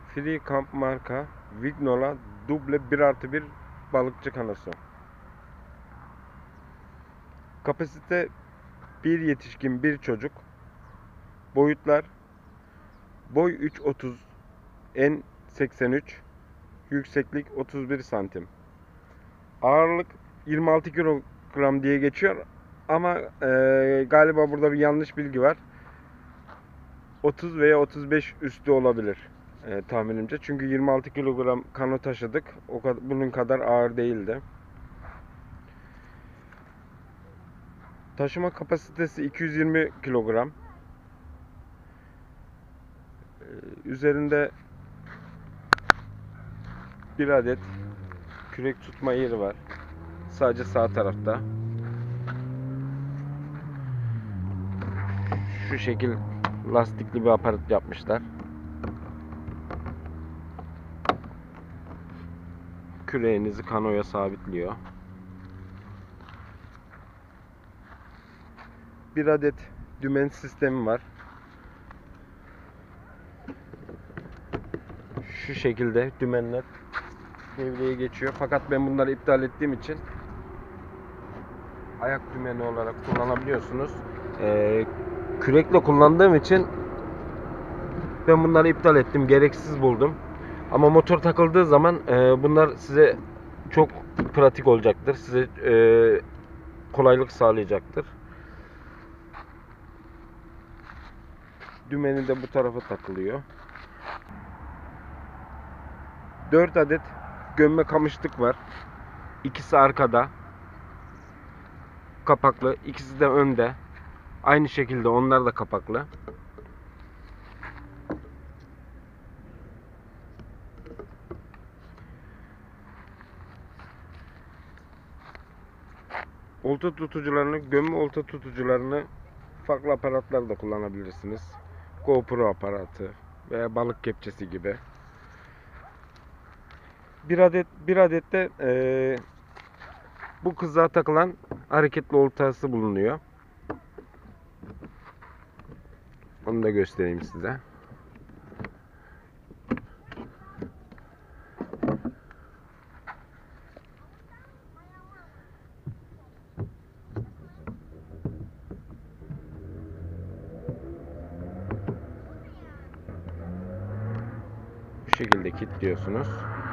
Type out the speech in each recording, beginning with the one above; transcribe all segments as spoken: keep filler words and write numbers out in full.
Free Camp marka Vignola duble bir artı bir balıkçı kanosu. Kapasite bir yetişkin bir çocuk. Boyutlar boy üç otuz, en seksen üç, yükseklik otuz bir santim. Ağırlık yirmi altı kilogram diye geçiyor ama e, galiba burada bir yanlış bilgi var. otuz veya otuz beş üstü olabilir e, tahminimce. Çünkü yirmi altı kilogram kano taşıdık. O kadar, bunun kadar ağır değildi. Taşıma kapasitesi iki yüz yirmi kilogram. Ee, üzerinde bir adet kürek tutma yeri var. Sadece sağ tarafta. Şu şekil lastikli bir aparat yapmışlar. Küreğinizi kanoya sabitliyor. Bir adet dümen sistemi var. Şu şekilde dümenler devreye geçiyor. Fakat ben bunları iptal ettiğim için ayak dümeni olarak kullanabiliyorsunuz. Ee, kürekle kullandığım için ben bunları iptal ettim. Gereksiz buldum. Ama motor takıldığı zaman e, bunlar size çok pratik olacaktır. Size e, kolaylık sağlayacaktır. Dümeni de bu tarafa takılıyor. dört adet gömme kamışlık var. İkisi arkada. Kapaklı. İkisi de önde. Aynı şekilde onlar da kapaklı. Olta tutucularını, gömme olta tutucularını farklı aparatlarda kullanabilirsiniz. GoPro aparatı veya balık kepçesi gibi. Bir adet bir adet de e, bu kızağa takılan hareketli oltası bulunuyor. Onu da göstereyim size. Bu şekilde kilitliyorsunuz.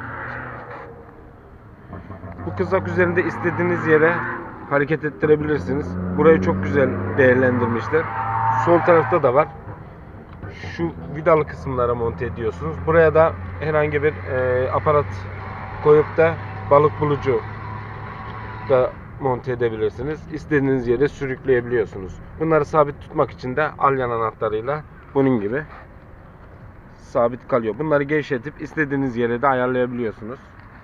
Bu kızak üzerinde istediğiniz yere hareket ettirebilirsiniz. Burayı çok güzel değerlendirmişler. Sol tarafta da var. Şu vidalı kısımlara monte ediyorsunuz. Buraya da herhangi bir e, aparat koyup da balık bulucu da monte edebilirsiniz. İstediğiniz yere sürükleyebiliyorsunuz. Bunları sabit tutmak için de alyan anahtarıyla bunun gibi sabit kalıyor. Bunları gevşetip istediğiniz yere de ayarlayabiliyorsunuz.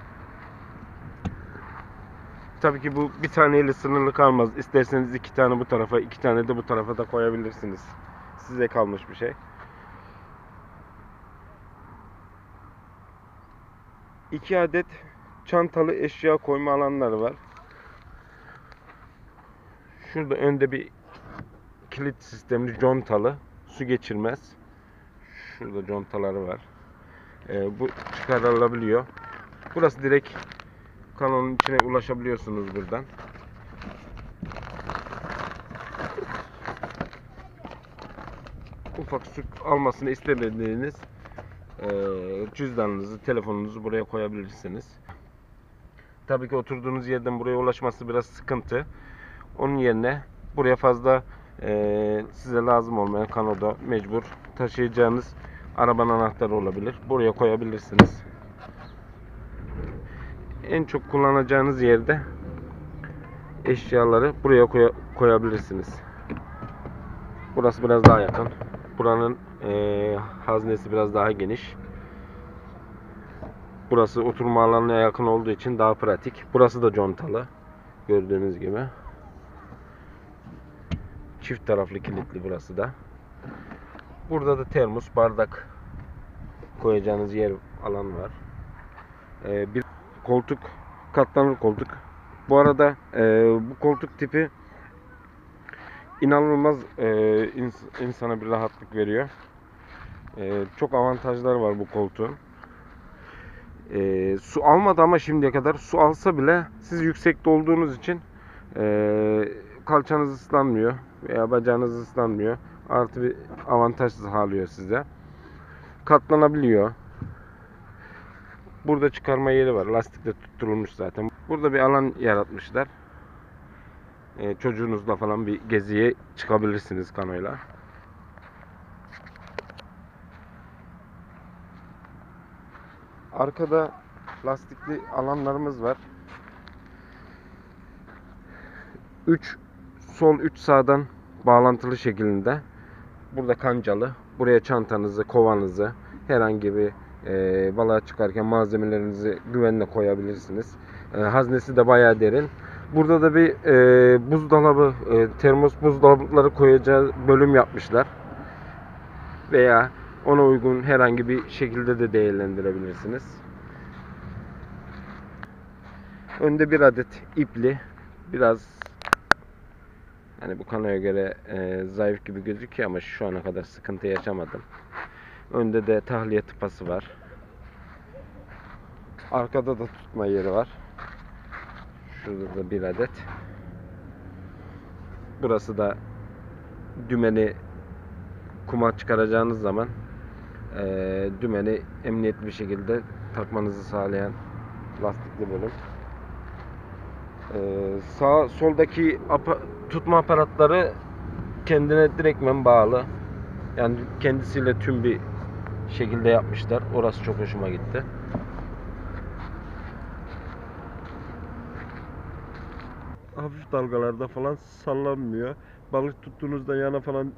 Tabii ki bu bir taneyle sınırlı kalmaz. İsterseniz iki tane bu tarafa, iki tane de bu tarafa da koyabilirsiniz. Size kalmış bir şey. İki adet çantalı eşya koyma alanları var. Şurada önde bir kilit sistemli contalı, su geçirmez. Şurada contaları var. Ee, bu çıkarılabiliyor. Burası direkt kanonun içine ulaşabiliyorsunuz buradan. Ufak su almasını istemediğiniz e, cüzdanınızı, telefonunuzu buraya koyabilirsiniz. Tabii ki oturduğunuz yerden buraya ulaşması biraz sıkıntı. Onun yerine buraya fazla e, size lazım olmayan kanoda mecbur taşıyacağınız arabanın anahtarı olabilir. Buraya koyabilirsiniz. En çok kullanacağınız yerde eşyaları buraya koy koyabilirsiniz. Burası biraz daha yakın. Buranın e, haznesi biraz daha geniş. Burası oturma alanına yakın olduğu için daha pratik. Burası da contalı. Gördüğünüz gibi. Çift taraflı kilitli burası da. Burada da termos, bardak koyacağınız yer alan var. Ee, bir koltuk, katlanır koltuk. Bu arada e, bu koltuk tipi inanılmaz e, ins insana bir rahatlık veriyor. Ee, çok avantajları var bu koltuğun. Ee, su almadı ama şimdiye kadar su alsa bile siz yüksekte olduğunuz için ee, kalçanız ıslanmıyor veya bacağınız ıslanmıyor. Artı bir avantaj sağlıyor size. Katlanabiliyor. Burada çıkarma yeri var. Lastikle tutturulmuş zaten. Burada bir alan yaratmışlar. Ee, çocuğunuzla falan bir geziye çıkabilirsiniz kanoyla. Arkada lastikli alanlarımız var. üç sol üç sağdan bağlantılı şeklinde. Burada kancalı. Buraya çantanızı, kovanızı, herhangi bir e, balığa çıkarken malzemelerinizi güvenle koyabilirsiniz. E, haznesi de bayağı derin. Burada da bir e, buzdolabı, e, termos buzdolapları koyacağı bölüm yapmışlar. Veya ona uygun herhangi bir şekilde de değerlendirebilirsiniz. Önde bir adet ipli, biraz hani bu kanoya göre e, zayıf gibi gözüküyor ama şu ana kadar sıkıntı yaşamadım. Önde de tahliye tıpası var. Arkada da tutma yeri var. Şurada da bir adet. Burası da dümeni kuma çıkaracağınız zaman e, dümeni emniyetli bir şekilde takmanızı sağlayan lastikli bölüm. Ee, sağ soldaki apa, tutma aparatları kendine direktmen bağlı. Yani kendisiyle tüm bir şekilde yapmışlar. Orası çok hoşuma gitti. Hafif dalgalarda falan sallanmıyor. Balık tuttuğunuzda yana falan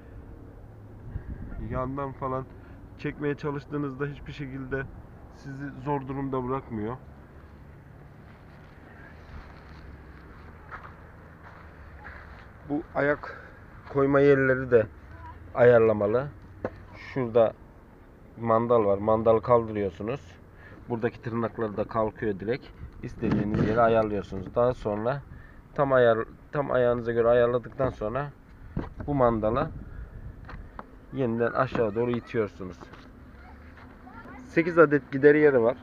yandan falan çekmeye çalıştığınızda hiçbir şekilde sizi zor durumda bırakmıyor. Bu ayak koyma yerleri de ayarlamalı. Şurada mandal var. Mandalı kaldırıyorsunuz. Buradaki tırnakları da kalkıyor direkt. İstediğiniz yere ayarlıyorsunuz. Daha sonra tam ayar tam ayağınıza göre ayarladıktan sonra bu mandala yeniden aşağı doğru itiyorsunuz. sekiz adet gider yeri var.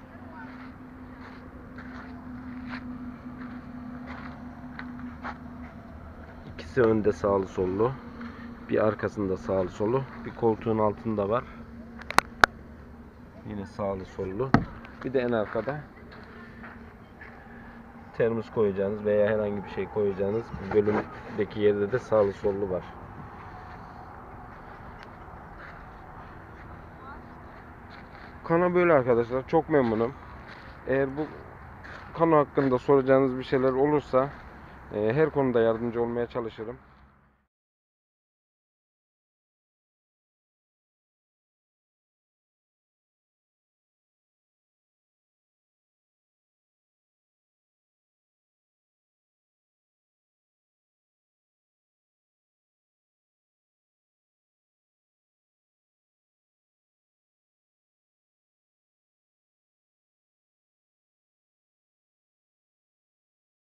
İkisi önde sağlı sollu. Bir arkasında sağlı sollu. Bir koltuğun altında var. Yine sağlı sollu. Bir de en arkada termos koyacağınız veya herhangi bir şey koyacağınız bölümdeki yerde de sağlı sollu var. Kano böyle arkadaşlar. Çok memnunum. Eğer bu kano hakkında soracağınız bir şeyler olursa her konuda yardımcı olmaya çalışırım.